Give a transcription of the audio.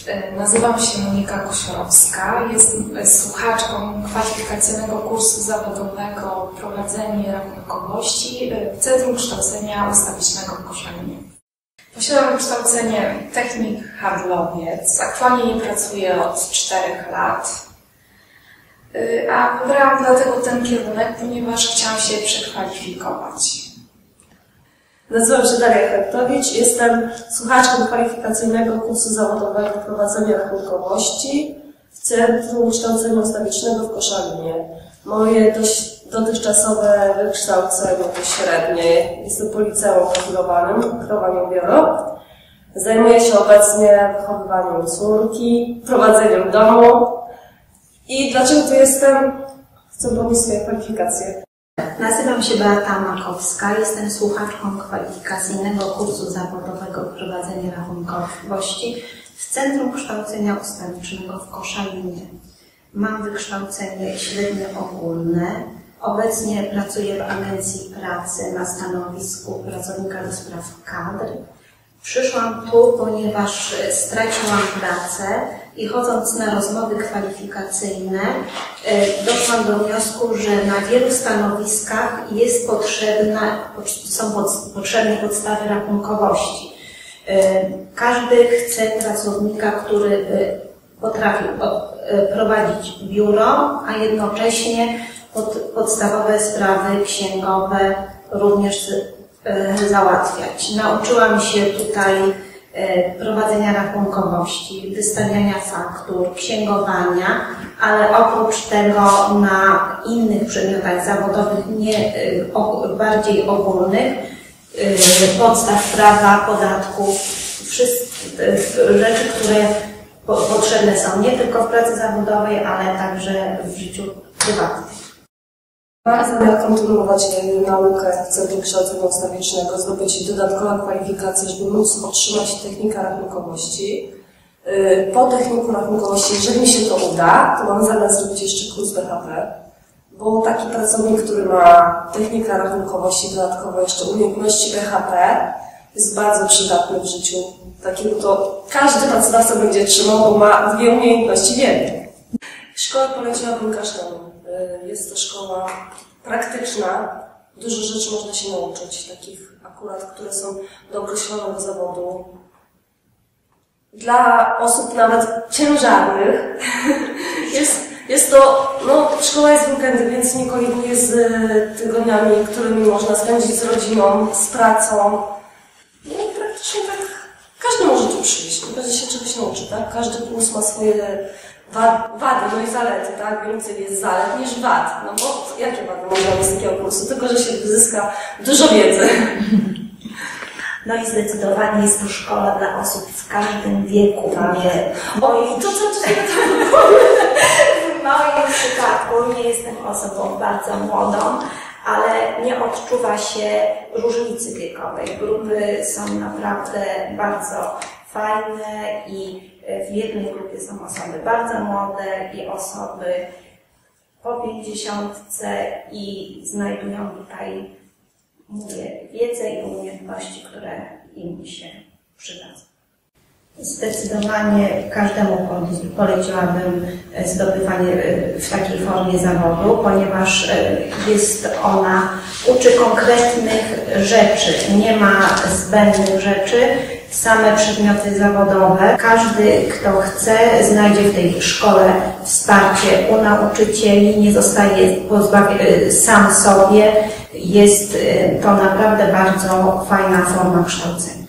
Nazywam się Monika Kosiorowska, jestem słuchaczką kwalifikacyjnego kursu zawodowego Prowadzenie rachunkowości w Centrum Kształcenia Ustawicznego w Koszalinie. Posiadam kształcenie technik handlowiec, aktualnie nie pracuję od 4 lat, a wybrałam dlatego ten kierunek, ponieważ chciałam się przekwalifikować. Nazywam się Daria Kartowicz, jestem słuchaczką kwalifikacyjnego kursu zawodowego Prowadzenie rachunkowości w Centrum Kształcenia Ustawicznego w Koszalinie. Moje dotychczasowe wykształcenie to średnie. Jestem po liceum profilowanym, kierowaniem biuro. Zajmuję się obecnie wychowywaniem córki, prowadzeniem domu. I dlaczego tu jestem? Chcę podnieść swoje kwalifikacje. Nazywam się Beata Makowska, jestem słuchaczką kwalifikacyjnego kursu zawodowego Prowadzenie rachunkowości w Centrum Kształcenia Ustawicznego w Koszalinie. Mam wykształcenie średnie ogólne. Obecnie pracuję w agencji pracy na stanowisku pracownika do spraw kadr. Przyszłam tu, ponieważ straciłam pracę i chodząc na rozmowy kwalifikacyjne doszłam do wniosku, że na wielu stanowiskach są potrzebne podstawy rachunkowości. Każdy chce pracownika, który potrafi prowadzić biuro, a jednocześnie podstawowe sprawy księgowe również załatwiać. Nauczyłam się tutaj prowadzenia rachunkowości, wystawiania faktur, księgowania, ale oprócz tego na innych przedmiotach zawodowych, bardziej ogólnych, podstaw prawa, podatków, rzeczy, które potrzebne są nie tylko w pracy zawodowej, ale także w życiu prywatnym. Mam zamiar kontynuować naukę w Centrum Kształcenia Ustawicznego, zdobyć dodatkowe kwalifikacje, żeby móc otrzymać technika rachunkowości. Po techniku rachunkowości, jeżeli mi się to uda, to mam zamiar zrobić jeszcze kurs BHP, bo taki pracownik, który ma technika rachunkowości, dodatkowo jeszcze umiejętności BHP, jest bardzo przydatny w życiu. Takiego to każdy pracodawca będzie trzymał, bo ma 2 umiejętności w jednej. Szkołę poleciłabym każdemu. Jest to szkoła praktyczna, dużo rzeczy można się nauczyć, takich akurat, które są do określonego zawodu. Dla osób nawet ciężarnych jest to, szkoła jest w weekendy, więc nie koliduje z tygodniami, którymi można spędzić z rodziną, z pracą. No i praktycznie tak każdy może tu przyjść, każdy się czegoś nauczy, tak? Każdy kurs ma swoje wady, no i zalety, tak? Więcej jest zalet niż wad. No bo jakie wady można mieć z takiego kursu? Tylko, że się zyska dużo wiedzy. No i zdecydowanie jest to szkoła dla osób w każdym wieku. Tak. W moim przypadku nie jestem osobą bardzo młodą, ale nie odczuwa się różnicy wiekowej. Grupy są naprawdę bardzo fajne i w jednej grupie są osoby bardzo młode i osoby po 50 i znajdują tutaj, wiedzę i umiejętności, które im się przydadzą. Zdecydowanie każdemu poleciłabym zdobywanie w takiej formie zawodu, ponieważ uczy konkretnych rzeczy, nie ma zbędnych rzeczy, same przedmioty zawodowe. Każdy, kto chce, znajdzie w tej szkole wsparcie u nauczycieli, nie zostaje sam sobie. Jest to naprawdę bardzo fajna forma kształcenia.